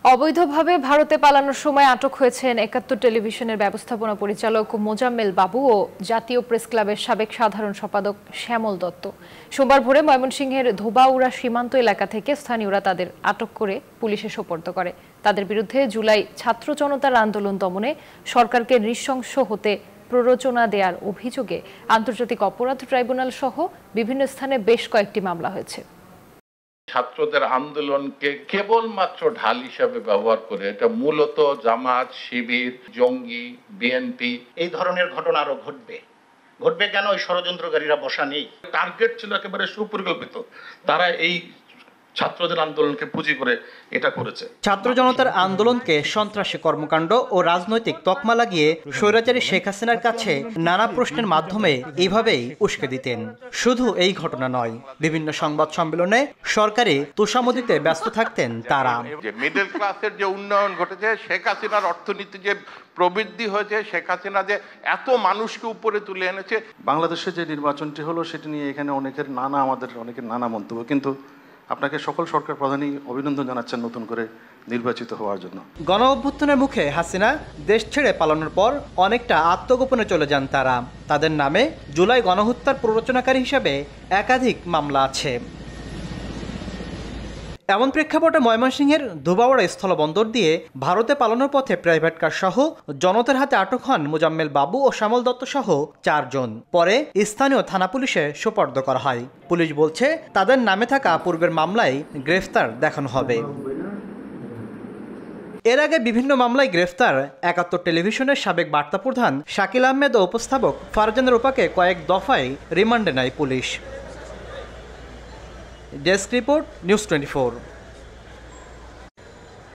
অবৈধভাবে ভারতে পালানোর সময় আটক হয়েছেন ৭১ টেলিভিশনের ব্যবস্থাপনা পরিচালক মোজাম্মেল বাবু ও জাতীয় প্রেস ক্লাবের সাবেক সাধারণ সম্পাদক শ্যামল দত্ত। সোমবার ভোরে ময়মনসিংহের ধোবাউড়া সীমান্ত এলাকা থেকে স্থানীয়রা তাদের আটক করে পুলিশে সোপর্দ করে। তাদের বিরুদ্ধে জুলাই ছাত্র জনতার আন্দোলন দমনে সরকারকে নৃশংস হতে প্ররোচনা দেওয়ার অভিযোগে আন্তর্জাতিক অপরাধ ট্রাইব্যুনাল সহ বিভিন্ন স্থানে বেশ কয়েকটি মামলা হয়েছে। ছাত্রদের আন্দোলনকে কেবলমাত্র ঢাল হিসাবে ব্যবহার করে এটা মূলত জামাত, শিবির, জঙ্গি, বিএনপি এই ধরনের ঘটনা আরো ঘটবে কেন? ওই ষড়যন্ত্রকারীরা বসা নেই। টার্গেট ছিল একেবারে সুপরিকল্পিত। তারা এই ছাত্রদের আন্দোলনকে পুঁজি করে এটা করেছে। ছাত্র জনতার আন্দোলনকে সন্ত্রাসী কর্মকাণ্ড ও রাজনৈতিক তকমা লাগিয়ে স্বৈরাচারী শেখ হাসিনার কাছে নানা প্রশ্নের মাধ্যমে এইভাবেই উস্কে দিতেন। শুধু এই ঘটনা নয়, বিভিন্ন সংবাদ সম্মেলনে সরকারি তোষামোদিতে ব্যস্ত থাকতেন তারা। মিডল ক্লাসের যে উন্নয়ন ঘটেছে, শেখ হাসিনার অর্থনীতি যে প্রবৃদ্ধি হয়েছে, শেখ হাসিনা যে এত মানুষকে উপরে তুলে এনেছে। বাংলাদেশে যে নির্বাচনটি হলো সেটি নিয়ে এখানে অনেকের নানা মন্তব্য, কিন্তু আপনাকে সকল সরকার প্রধানই অভিনন্দন জানাচ্ছেন নতুন করে নির্বাচিত হওয়ার জন্য। গণ অভ্যুত্থানের মুখে হাসিনা দেশ ছেড়ে পালানোর পর অনেকটা আত্মগোপনে চলে যান তারা। তাদের নামে জুলাই গণহত্যার প্ররোচনাকারী হিসাবে একাধিক মামলা আছে। এমন প্রেক্ষাপটে ময়মনসিংহের ধোবাউড়া স্থলবন্দর দিয়ে ভারতে পালানোর পথে প্রাইভেট কার সহ জনতার হাতে আটক হন মোজাম্মেল বাবু ও শ্যামল দত্ত সহ 4 জন। পরে স্থানীয় থানা পুলিশে সোপর্দ করা হয়। পুলিশ বলছে তাদের নামে থাকা পূর্বের মামলায় গ্রেফতার দেখানো হবে। এর আগে বিভিন্ন মামলায় গ্রেফতার ৭১ টেলিভিশনের সাবেক বার্তা প্রধান শাকিল আহমেদ ও উপস্থাপক ফারজান রূপাকে কয়েক দফায় রিমান্ডে নেয় পুলিশ। Desk report, news 24।